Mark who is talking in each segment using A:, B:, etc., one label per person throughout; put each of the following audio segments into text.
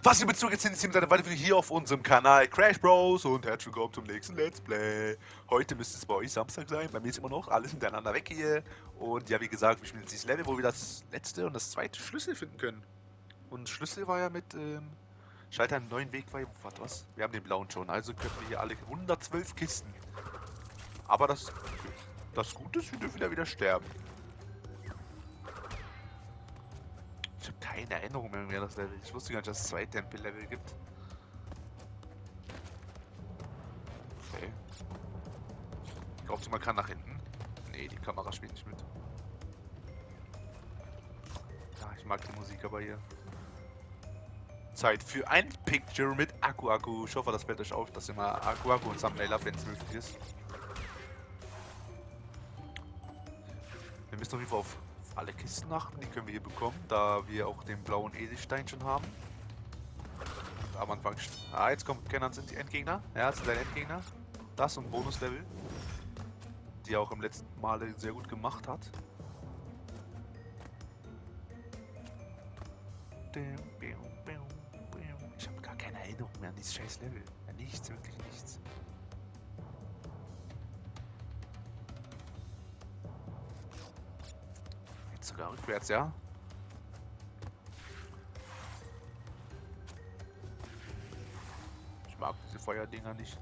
A: Was ihr Bezug jetzt sind eine weitere Video hier auf unserem Kanal Crash Bros und herzlich willkommen zum nächsten Let's Play. Heute müsste es bei euch Samstag sein, bei mir ist immer noch alles hintereinander weg hier. Und ja, wie gesagt, wir spielen jetzt dieses Level, wo wir das letzte und das zweite Schlüssel finden können. Und Schlüssel war ja mit, Schalter einen neuen Weg, war was? Wir haben den blauen schon, also können wir hier alle 112 Kisten. Aber das Gute ist, wir dürfen wieder sterben. Ich habe keine Erinnerung mehr an das Level. Ich wusste gar nicht, dass es 2 Tempel-Level gibt. Okay. Glaubt ihr, man kann nach hinten? Nee, die Kamera spielt nicht mit. Ja, ich mag die Musik aber hier. Zeit für ein Picture mit Akku. Ich hoffe, das fällt euch auf, dass ihr mal Akku und Thumbnail habt, wenn es möglich ist. Wir müssen auf jeden Fall auf alle Kisten achten, die können wir hier bekommen, da wir auch den blauen Edelstein schon haben. Und am Anfang... Ah, jetzt kommt Kenan, sind die Endgegner. Ja, das sind deine Endgegner. Das und Bonuslevel. Die er auch im letzten Mal sehr gut gemacht hat. Ich habe gar keine Erinnerung mehr an dieses scheiß Level. Ja, nichts, wirklich nichts. Jetzt sogar rückwärts, ja? Ich mag diese Feuerdinger nicht.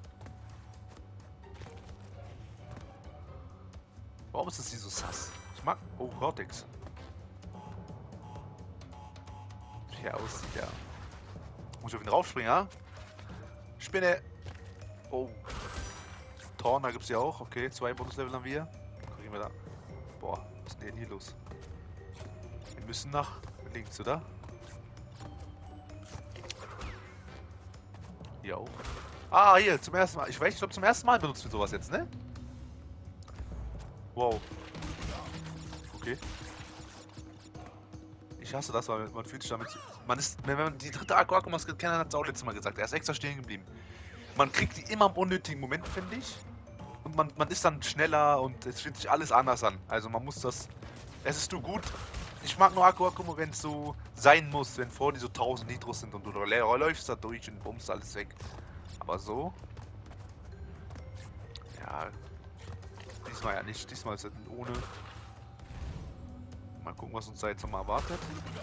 A: Warum ist das hier so sass? Ich mag... Oh, Cortex. Wie der aussieht, ja. Muss ich auf ihn raufspringen, ja? Spinne! Oh. Torn, gibt es ja auch. Okay, 2 Bonuslevel haben wir. Kriegen wir da. Boah, was ist denn hier los? Wir müssen nach links, oder? Hier auch. Ah, hier, zum ersten Mal. Ich weiß, ich glaube, zum ersten Mal benutzen wir sowas jetzt, ne? Wow. Okay. Ich hasse das, weil man fühlt sich damit... Man ist... Wenn man die dritte Akku-Maske kennt, hat es auch letztes Mal gesagt. Er ist extra stehen geblieben. Man kriegt die immer im unnötigen Moment, finde ich. Und man ist dann schneller und es fühlt sich alles anders an. Also man muss das... Es ist nur gut. Ich mag nur Akku, wenn es so sein muss, wenn vor dir so 1000 Nitros sind und du läufst da durch und bummst alles weg. Aber so... Ja... Diesmal ja nicht. Diesmal ist es ohne... Mal gucken, was uns da jetzt nochmal erwartet.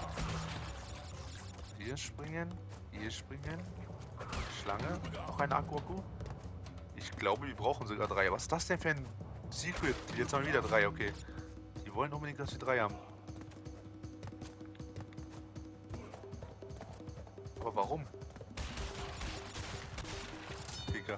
A: Hier springen. Hier springen. Schlange. Noch ein Akku. Ich glaube, wir brauchen sogar 3. Was ist das denn für ein Secret? Jetzt haben wir wieder 3, okay. Die wollen unbedingt, dass wir 3 haben. Aber warum? Digga.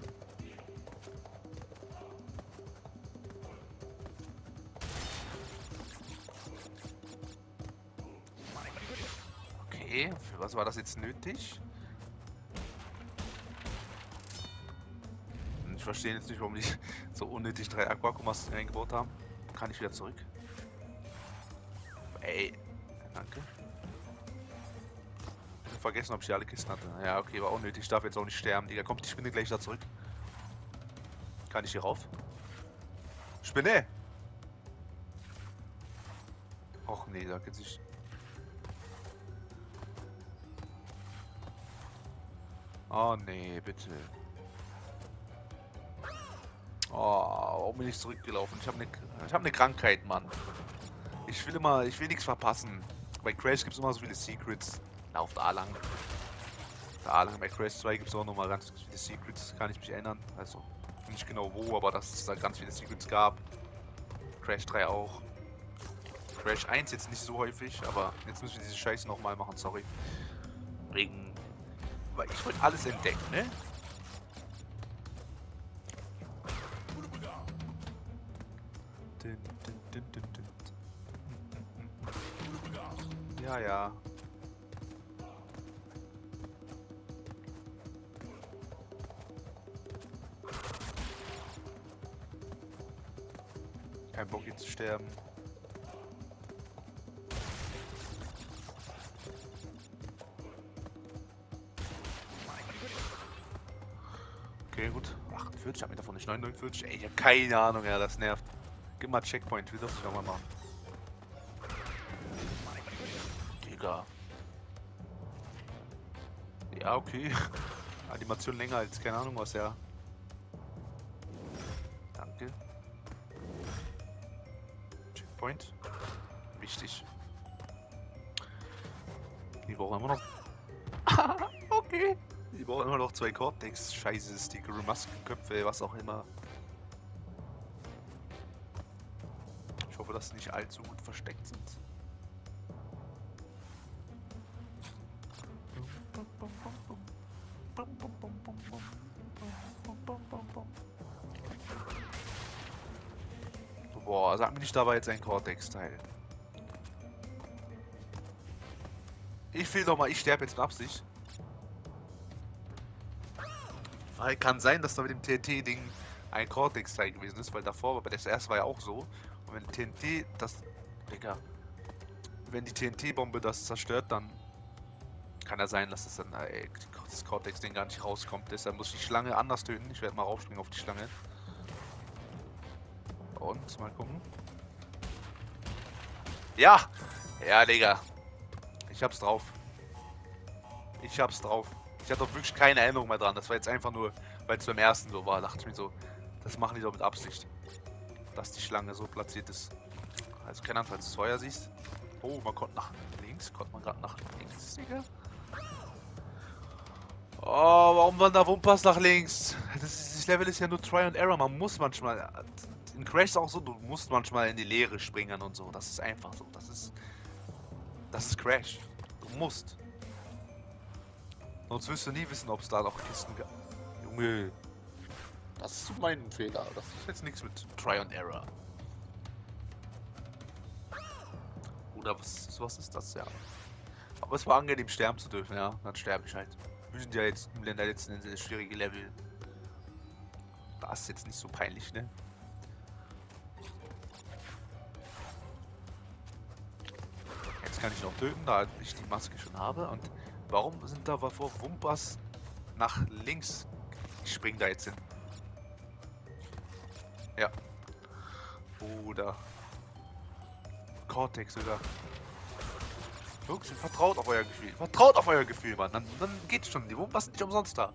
A: Okay, für was war das jetzt nötig? Ich verstehe jetzt nicht, warum die so unnötig 3 Aquakumas eingebaut haben. Kann ich wieder zurück? Ey, danke. Ich hab vergessen, ob ich hier alle Kisten hatte. Ja, okay, war unnötig. Ich darf jetzt auch nicht sterben, Digga. Kommt die Spinne gleich da zurück? Kann ich hier rauf? Spinne! Och nee, da geht sich... Oh nee, bitte. Oh, warum bin ich zurückgelaufen? Ich hab eine Krankheit, Mann. Ich will nichts verpassen. Bei Crash gibt es immer so viele Secrets. Lauft A lang. Da lang bei Crash 2 gibt es auch nochmal ganz viele Secrets, kann ich mich erinnern. Also, nicht genau wo, aber dass es da ganz viele Secrets gab. Crash 3 auch. Crash 1 jetzt nicht so häufig, aber jetzt müssen wir diese Scheiße nochmal machen, sorry. Wegen... Weil ich wollte alles entdecken, ne? Ja, ja. Kein Bock hier zu sterben. Okay, gut. 48, hab mir davon nicht 49. Ey, ich hab keine Ahnung, ja, das nervt. Gib mal Checkpoint, wie das ich nochmal machen? Digga. Ja, okay. Animation länger als keine Ahnung was, ja. Danke. Checkpoint. Wichtig. Die brauchen immer noch. Okay. Die brauchen immer noch 2 Cortex. Scheiße, Sticker, Maskenköpfe, was auch immer. Ich hoffe, dass sie nicht allzu gut versteckt sind. Boah, sag mir nicht, da war jetzt ein Cortex-Teil. Ich will doch mal, ich sterbe jetzt mit Absicht. Weil kann sein, dass da mit dem TNT-Ding ein Cortex-Teil gewesen ist, weil davor, bei der erste war ja auch so. Und wenn TNT das. Digga. Wenn die TNT-Bombe das zerstört, dann kann ja sein, dass das dann das Cortex-Ding gar nicht rauskommt. Deshalb muss ich die Schlange anders töten. Ich werde mal raufspringen auf die Schlange. Und mal gucken. Ja! Ja, Digga. Ich hab's drauf. Ich hab's drauf. Ich hatte doch wirklich keine Erinnerung mehr dran. Das war jetzt einfach nur, weil es beim ersten so war. Dachte ich mir so, das machen die doch mit Absicht. Dass die Schlange so platziert ist. Also keine Ahnung, falls du es vorher siehst. Oh, man konnte nach links. Konnte man gerade nach links, Digga? Oh, warum wandert Wumpas nach links? Das Level ist ja nur Try and Error. Man muss manchmal. In Crash ist auch so, du musst manchmal in die Leere springen und so. Das ist einfach so. Das ist Crash. Du musst. Sonst wirst du nie wissen, ob es da noch Kisten gab. Junge. Das ist mein Fehler. Das ist jetzt nichts mit Try and Error. Oder was ist das? Ja. Aber es war angenehm, sterben zu dürfen, ja. Dann sterbe ich halt. Wir sind ja jetzt im Länder letzten Endes schwierige Level. Das ist jetzt nicht so peinlich, ne? Jetzt kann ich noch töten, da ich die Maske schon habe. Und warum sind da vor Wumpas nach links? Ich spring da jetzt hin. Ja. Oder Cortex sogar. Jungs, vertraut auf euer Gefühl. Vertraut auf euer Gefühl, Mann. Dann geht's schon. Die Wumpas sind nicht umsonst da.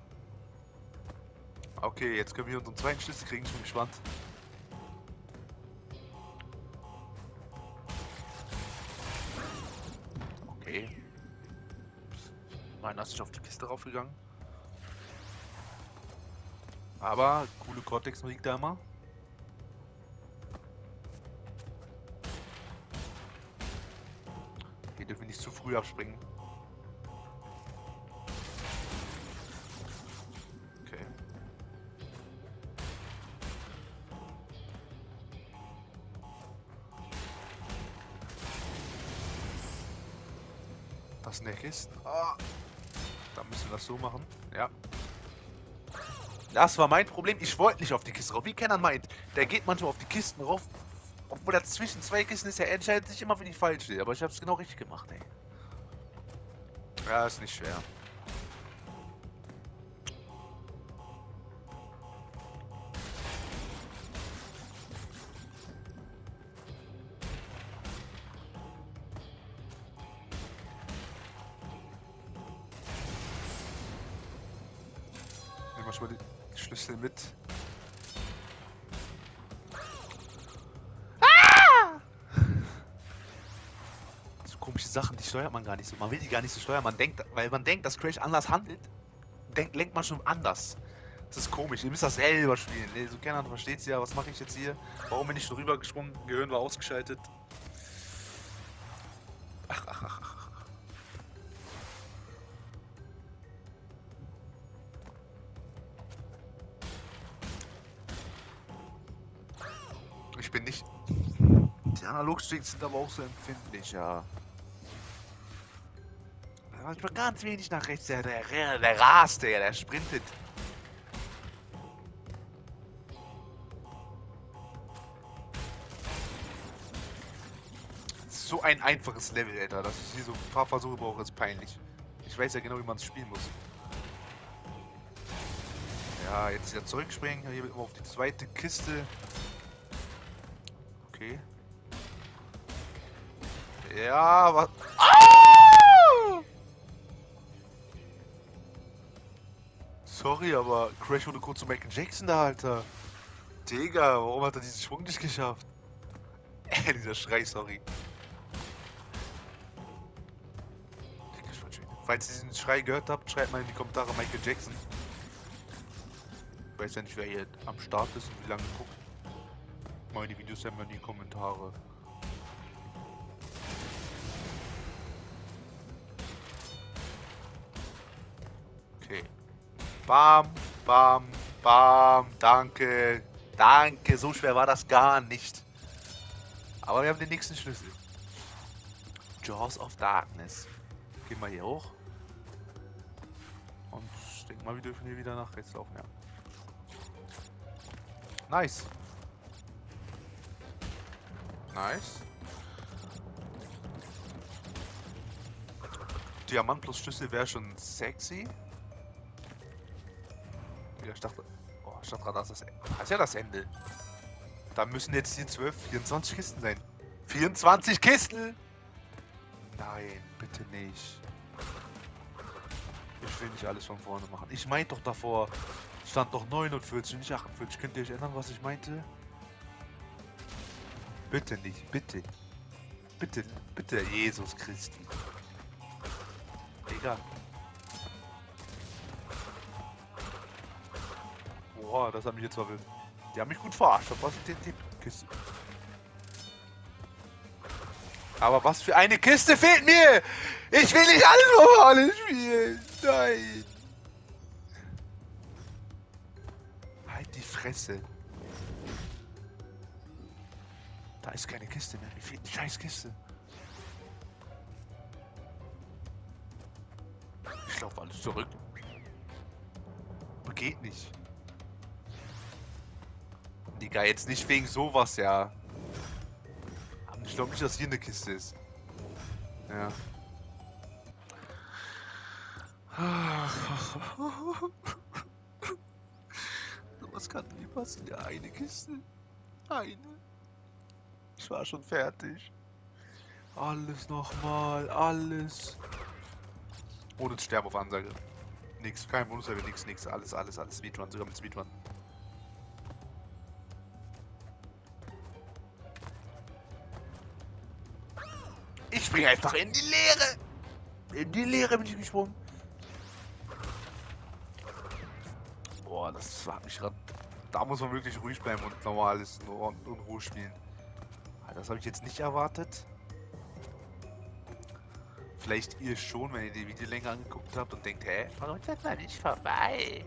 A: Okay, jetzt können wir unseren zweiten Schlüssel kriegen. Ich bin gespannt. Okay. Meiner ist nicht auf die Kiste raufgegangen. Aber coole Cortex-Musik da immer. Hier dürfen wir nicht zu früh abspringen. Okay. Das sind der Kisten. Ah. Da müssen wir das so machen. Ja. Das war mein Problem. Ich wollte nicht auf die Kiste rauf. Wie Kenan meint, der geht manchmal auf die Kisten rauf. Obwohl er zwischen 2 Kisten ist, er entscheidet sich immer für die falsche. Aber ich habe es genau richtig gemacht, ey. Ja, ist nicht schwer. Nehmen wir schon mal die Schlüssel mit. Komische Sachen, die steuert man gar nicht so. Man will die gar nicht so steuern. Man denkt, weil man denkt, dass Crash anders handelt, lenkt man schon anders. Das ist komisch. Ihr müsst das selber spielen. So keiner versteht es ja. Was mache ich jetzt hier? Warum bin ich schon rübergesprungen? Gehirn war ausgeschaltet. Ach. Ich bin nicht. Die Analogsticks sind aber auch so empfindlich, ja. Manchmal ganz wenig nach rechts. Der rast, der sprintet. So ein einfaches Level, Alter. Dass ich hier so ein paar Versuche brauche, ist peinlich. Ich weiß ja genau, wie man es spielen muss. Ja, jetzt wieder zurückspringen. Hier auf die zweite Kiste. Okay. Ja, was. Ah! Sorry, aber Crash wurde kurz zu Michael Jackson da, Alter. Digga, warum hat er diesen Schwung nicht geschafft? Dieser Schrei, sorry. Falls ihr diesen Schrei gehört habt, schreibt mal in die Kommentare Michael Jackson. Ich weiß ja nicht, wer hier am Start ist und wie lange guckt. Meine Videos haben wir in die Kommentare. Okay. Bam, bam, bam. Danke. Danke, so schwer war das gar nicht. Aber wir haben den nächsten Schlüssel. Jaws of Darkness. Gehen wir hier hoch. Und ich denke mal, wir dürfen hier wieder nach rechts laufen, ja. Nice. Nice. Diamant plus Schlüssel wäre schon sexy. Ja, Stadtrat, das ist ja das Ende. Da müssen jetzt die 24 Kisten sein. 24 Kisten! Nein, bitte nicht. Ich will nicht alles von vorne machen. Ich meinte doch davor, stand doch 49, nicht 48. Könnt ihr euch erinnern, was ich meinte? Bitte nicht, bitte. Bitte, bitte, Jesus Christi. Egal. Boah, das hat mich jetzt verwirrt. Die haben mich gut verarscht. Was ist denn die Kiste? Aber was für eine Kiste fehlt mir! Ich will nicht alles spielen! Nein! Halt die Fresse. Da ist keine Kiste mehr. Mir fehlt eine scheiß Kiste. Ich laufe alles zurück. Geht nicht. Digga, jetzt nicht wegen sowas, ja. Aber ich glaube nicht, dass hier eine Kiste ist. Ja. Was kann mir passieren? Ja, eine Kiste. Eine. Ich war schon fertig. Alles nochmal, alles. Ohne Sterben auf Ansage. Nix, kein Bonus, nix. Alles. Speedrun, sogar mit Speedrun. Ich springe einfach in die Leere. In die Leere bin ich gesprungen. Boah, das hat mich gerade. Da muss man wirklich ruhig bleiben und normales und Ruhe spielen. Das habe ich jetzt nicht erwartet. Vielleicht ihr schon, wenn ihr die Video länger angeguckt habt und denkt, hä, warum ist das mal nicht vorbei?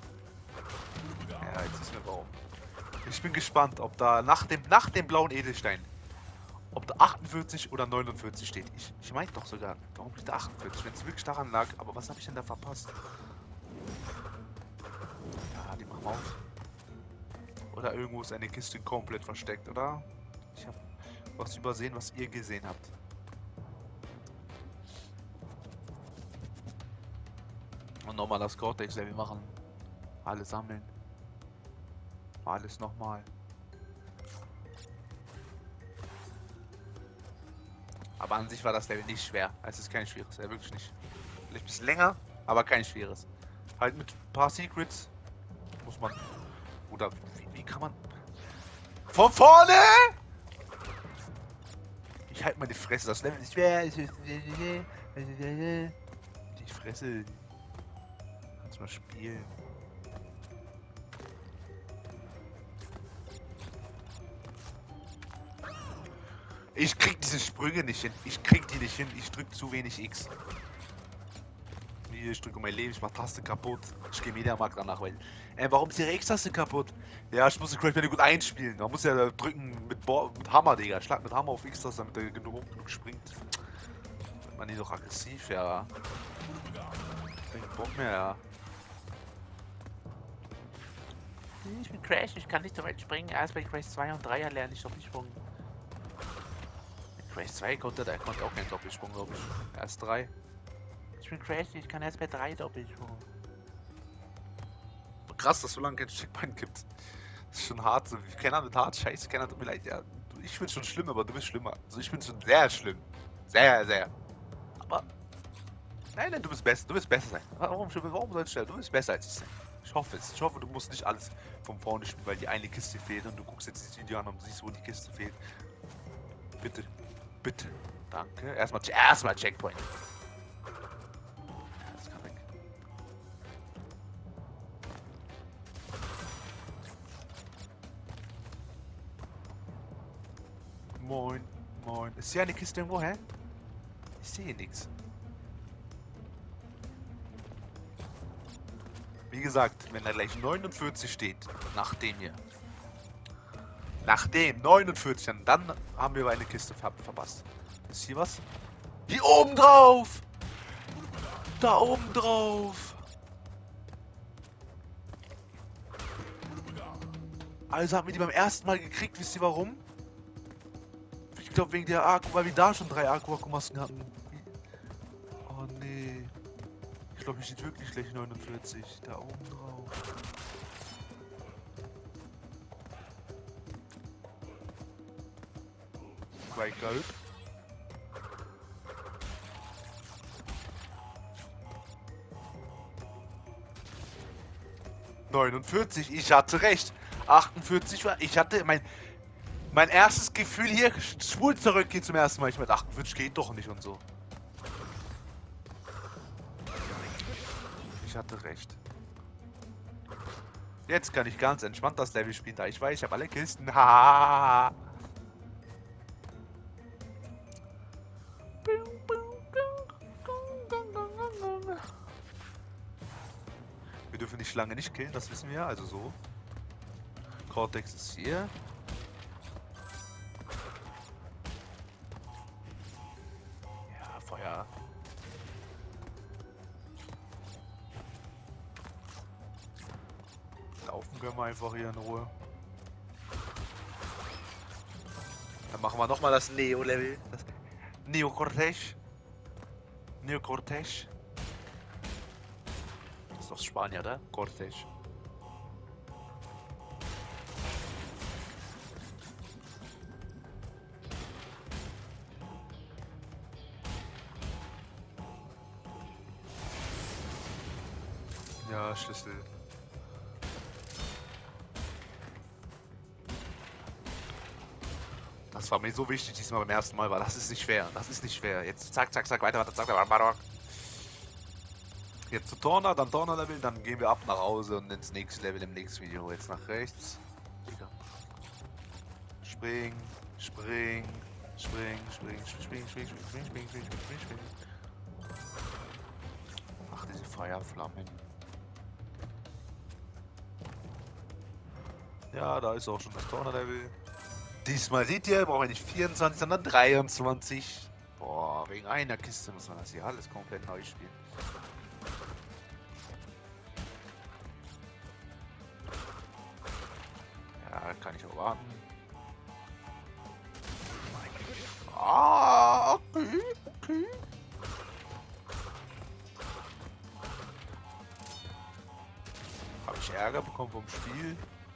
A: Ja, jetzt ist mir warum. Ich bin gespannt, ob da nach dem blauen Edelstein, ob da 48 oder 49 steht. Ich meinte doch sogar, warum steht da 48, wenn es wirklich daran lag, aber was habe ich denn da verpasst? Ja, die machen wir auf. Oder irgendwo ist eine Kiste komplett versteckt, oder? Ich habe was übersehen, was ihr gesehen habt. Und nochmal das Cortex-Level machen. Alles sammeln. Alles nochmal. Aber an sich war das Level nicht schwer. Es ist kein schweres, wirklich nicht. Vielleicht ein bisschen länger, aber kein schweres. Halt mit ein paar Secrets muss man. Oder wie kann man. Von vorne! Ich halte meine Fresse, das Level ist schwer. Die Fresse. Kannst mal spielen. Ich krieg diese Sprünge nicht hin. Ich krieg die nicht hin. Ich drück zu wenig X. Ich drücke mein Leben, ich mach Taste kaputt. Ich gehe Mediamarkt danach, weil. Warum ist ihre X-Taste kaputt? Ja, ich muss den Crash gut einspielen. Man muss ja drücken mit Hammer, Digga. Schlag mit Hammer auf X-Taste, damit er genug springt. Man ist doch aggressiv, ja. Kein Bock mehr, ja. Ich bin Crash, ich kann nicht so weit springen. Erst bei Crash 2 und 3 lerne ich Doppelsprung. Crash 2 konnte auch keinen Doppelsprung, glaube ich. Erst 3. Ich bin Crash, ich kann erst bei 3 Doppelsprung. Krass, dass es so lange kein Checkpoint gibt. Das ist schon hart. So. Keiner mit hart, scheiße, keiner tut mir leid. Ja, ich bin schon schlimm, aber du bist schlimmer. Also ich bin schon sehr schlimm. Sehr. Aber Nein, nein, du bist besser. Du wirst besser sein. Warum sollst du? Du bist besser als ich sein. Ich hoffe es. Ich hoffe, du musst nicht alles von vorne spielen, weil die eine Kiste fehlt und du guckst jetzt dieses Video an und siehst, wo die Kiste fehlt. Bitte. Bitte. Danke. Erstmal Checkpoint. Das kann weg. Moin. Moin. Ist hier eine Kiste irgendwo, hä? Ich sehe nichts. Wie gesagt, wenn da gleich 49 steht, nachdem 49, dann haben wir eine Kiste verpasst. Ist hier was? Hier oben drauf! Da oben drauf! Also haben wir die beim ersten Mal gekriegt, wisst ihr warum? Ich glaube wegen der Akku, weil wir da schon 3 Akku-Masken hatten. Oh nee. Ich glaube, hier steht wirklich gleich 49. Da oben drauf. Bei Gelb. ...49, ich hatte recht. 48 war... Ich hatte mein erstes Gefühl hier... ...schwul zurückgeht zum ersten Mal. Ich meine, 48 geht doch nicht und so. Ich hatte recht. Jetzt kann ich ganz entspannt das Level spielen, da ich weiß, ich habe alle Kisten. Ha! Wir dürfen die Schlange nicht killen, das wissen wir, also so. Cortex ist hier. Ja, Feuer. Laufen können wir einfach hier in Ruhe. Dann machen wir nochmal das Neo-Level. Das Neo-Cortex. Neo-Cortex. Das ist doch Spanier, oder? Cortex. Ja, Schlüssel. Das war mir so wichtig diesmal beim ersten Mal, weil das ist nicht schwer. Das ist nicht schwer. Jetzt zack, zack, zack, weiter, zack, zack. Jetzt zu Torna, dann Torna-Level, dann gehen wir ab nach Hause und ins nächste Level im nächsten Video. Jetzt nach rechts. Spring, spring, spring, spring, spring, spring, spring, spring, spring, spring, spring, spring. Ach, diese Feuerflammen. Ja, da ist auch schon das Torna-Level. Diesmal seht ihr, brauchen wir nicht 24, sondern 23. Boah, wegen einer Kiste muss man das hier alles komplett neu spielen. Ja, kann ich auch warten. Ah, okay, okay. Habe ich Ärger bekommen vom Spiel?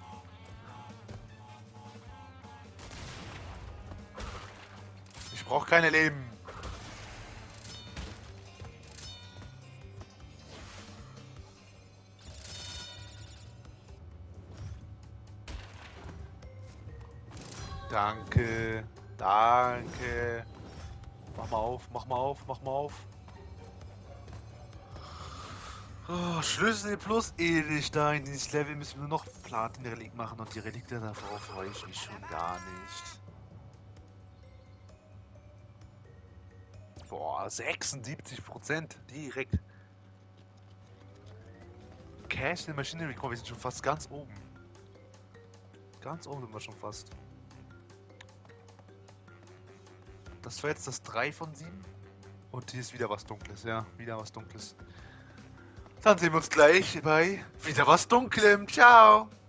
A: Ich brauche keine Leben. Danke. Danke. Mach mal auf, mach mal auf, mach mal auf. Oh, Schlüssel plus Edelstein. Dieses Level müssen wir nur noch Platin-Relikt machen und die Relikte davor freue ich mich schon gar nicht. Boah, 76% direkt. Cash in Machinery, komm, wir sind schon fast ganz oben. Ganz oben sind wir schon fast. Das war jetzt das 3 von 7. Und hier ist wieder was Dunkles, ja, wieder was Dunkles. Dann sehen wir uns gleich bei wieder was Dunklem. Ciao!